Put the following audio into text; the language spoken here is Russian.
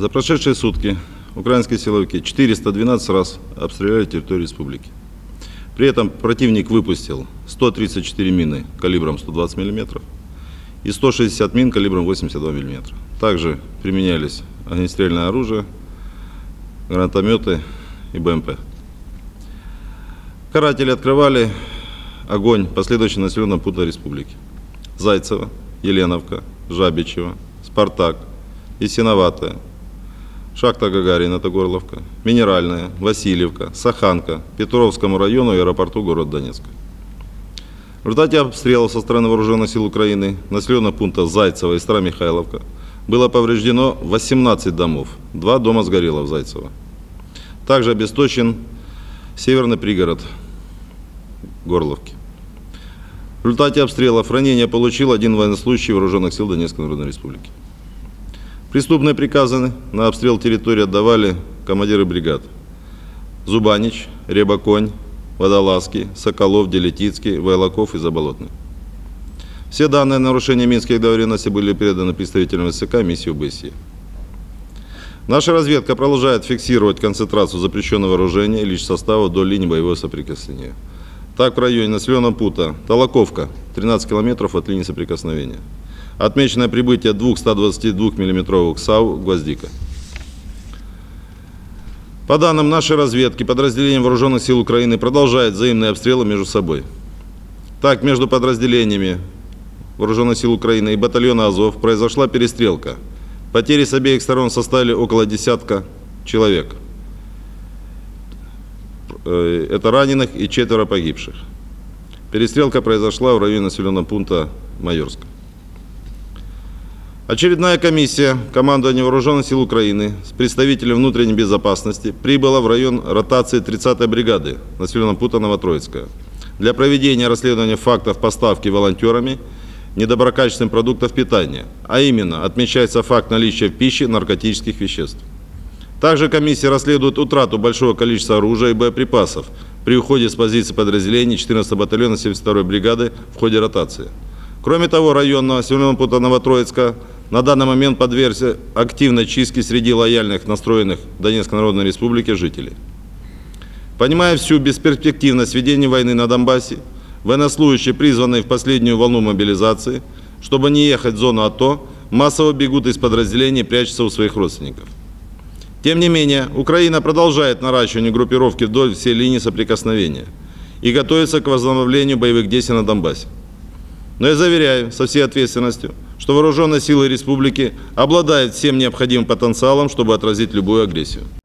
За прошедшие сутки украинские силовики 412 раз обстреляли территорию республики. При этом противник выпустил 134 мины калибром 120 мм и 160 мин калибром 82 мм. Также применялись огнестрельное оружие, гранатометы и БМП. Каратели открывали огонь по следующим населенным пунктам республики: Зайцево, Еленовка, Жабичево, Спартак, Ясиноватая, Шахта Гагарина, это Горловка, Минеральная, Васильевка, Саханка, Петровскому району и аэропорту города Донецка. В результате обстрелов со стороны вооруженных сил Украины населенных пунктов Зайцево и Старомихайловка было повреждено 18 домов, 2 дома сгорело в Зайцево. Также обесточен северный пригород Горловки. В результате обстрелов ранения получил один военнослужащий вооруженных сил Донецкой Народной Республики. Преступные приказы на обстрел территории отдавали командиры бригад: Зубанич, Рябоконь, Водолазский, Соколов, Делетицкий, Вайлаков и Заболотный. Все данные нарушения минских договоренностей были переданы представителям ВСК миссии ОБСЕ. Наша разведка продолжает фиксировать концентрацию запрещенного вооружения и личного состава до линии боевого соприкосновения. Так, в районе населенного пункта Толоковка, 13 километров от линии соприкосновения, отмечено прибытие 2 122 мм САУ «Гвоздика». По данным нашей разведки, подразделения вооруженных сил Украины продолжают взаимные обстрелы между собой. Так, между подразделениями вооруженных сил Украины и батальона Азов произошла перестрелка. Потери с обеих сторон составили около десятка человек. Это раненых и 4 погибших. Перестрелка произошла в районе населенного пункта Майорска. Очередная комиссия командования вооруженных сил Украины с представителем внутренней безопасности прибыла в район ротации 30-й бригады населенного пункта Новотроицкая для проведения расследования фактов поставки волонтерами недоброкачественных продуктов питания, а именно отмечается факт наличия в пище наркотических веществ. Также комиссия расследует утрату большого количества оружия и боеприпасов при уходе с позиции подразделений 14-го батальона 72-й бригады в ходе ротации. Кроме того, район населенного пункта Новотроицка на данный момент подвергся активной чистке среди лояльных настроенных Донецкой Народной Республики жителей. Понимая всю бесперспективность ведения войны на Донбассе, военнослужащие, призванные в последнюю волну мобилизации, чтобы не ехать в зону АТО, массово бегут из подразделений и прячутся у своих родственников. Тем не менее, Украина продолжает наращивание группировки вдоль всей линии соприкосновения и готовится к возобновлению боевых действий на Донбассе. Но я заверяю со всей ответственностью, что вооруженные силы республики обладают всем необходимым потенциалом, чтобы отразить любую агрессию.